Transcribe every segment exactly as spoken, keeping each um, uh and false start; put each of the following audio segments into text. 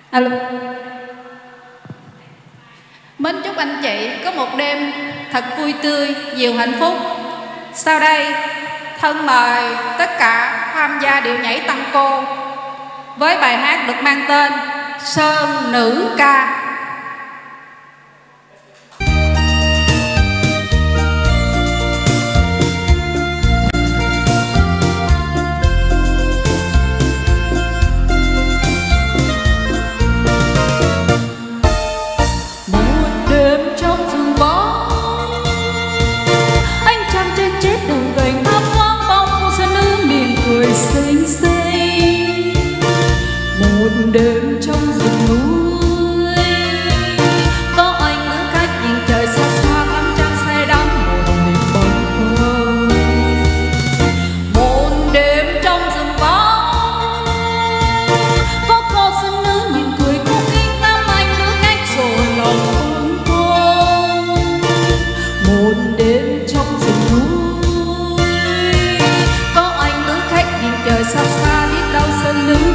Alo. Mến chúc anh chị có một đêm thật vui tươi, nhiều hạnh phúc. Sau đây, thân mời tất cả tham gia điệu nhảy tăng cô với bài hát được mang tên Sơn Nữ Ca. Đêm trong rừng núi có anh ngỡ cách nhìn trời xa xa ngắm trăng say đắm một niềm bâng khuâng. Một đêm trong rừng vắng có cô dân nữ nhìn cười khúc khích ngắm anh ngỡ cách rồi lòng bâng khuâng. Một đêm trong rừng núi có anh ngỡ cách nhìn trời xa xa biết đâu dân nữ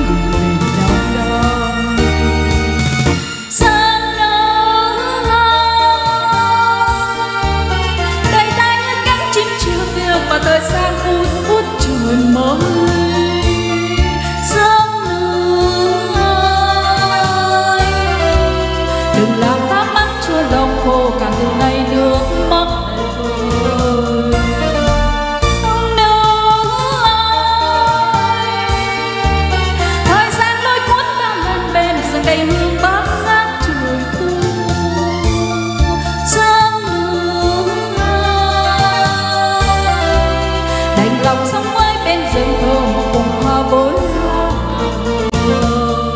và thời gian phút phút trời mới. Sớm nữ ơi, đừng làm thắc mắc cho lòng khô cả từ nay nước mắt đầy vơi. Nữ ơi, thời gian lôi cuốn bao lần bên rừng đầy hương bát ngát trời thu. Lòng sống với bên rừng thơ một vùng hoa vối hoa hồng.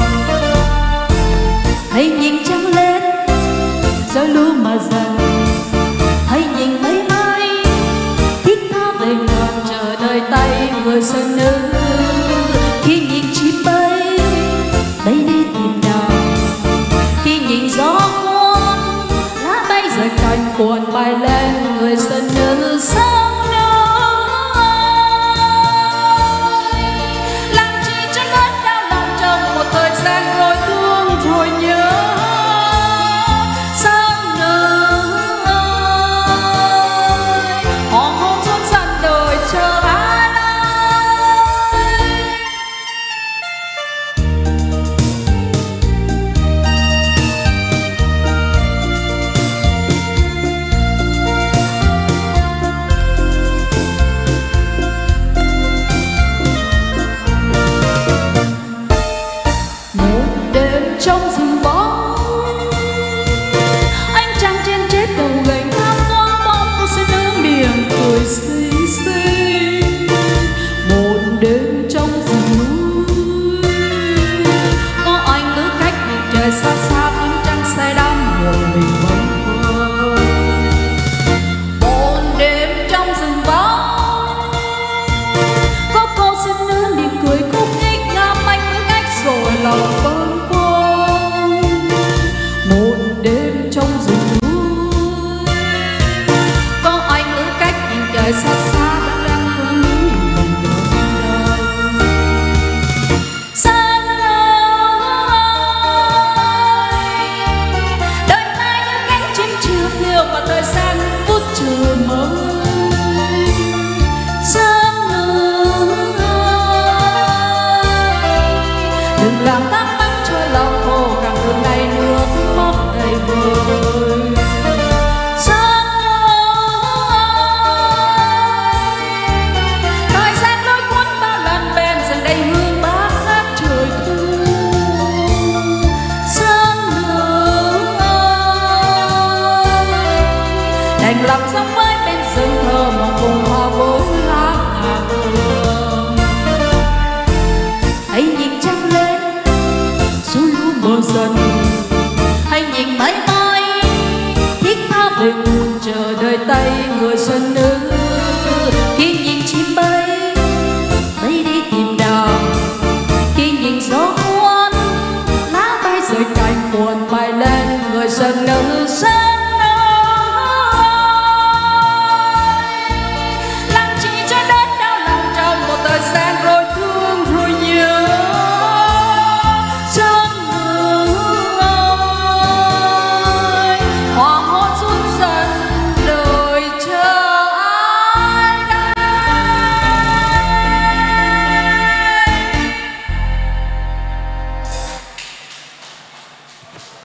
Hãy nhìn trăng lên gió lũ mà dần, hãy nhìn mấy ai thiết tha về ngàn chờ đợi tay người sơn nữ. Khi nhìn chim bay bay đi tìm đào, khi nhìn gió cuốn lá bay rời cành cuộn bay lên người sơn nữ. Rồi thương rồi nhớ Sơn nữ ơi, hoàng hôn rốt dần đời chờ ai trong rừng vắng. Anh trăng trên chết đầu gành tham qua bóng cô sẽ nữ miệng cười xinh xinh. Một đêm trong rừng núi có anh ngỡ cách nhìn trời xa xa ngắm trăng say đắm một mình bâng khuâng. Một đêm trong rừng vắng có cô sẽ nữ miệng cười khúc khích ngắm anh ngỡ cách rồi lòng bâng. Một đêm trong rừng núi có anh ở cách nhìn trời xa xa vẫn đang hướng mình đường đời. Xa ơi, đời ta như cánh chim chiều phiêu và thời gian phút trời mới. Sớm nữ ơi, đừng làm thắc mắc cho lòng khô càng từ ngày nước mắt đầy vơi. Sơn nữ ơi, thời gian lối cuốn bao lần bên rừng đầy hương bát ngát trời thu. Sơn nữ ơi, đành lòng sống với bên rừng thơ một vùng hoa vối lá ngàn hương. Hãy nhìn trăng lên gió lũ mờ dần, hãy nhìn mấy ai thiết tha về nguồn chờ đợi tay người sơn nữ. Khi nhìn chim bay bay đi tìm đào, khi nhìn gió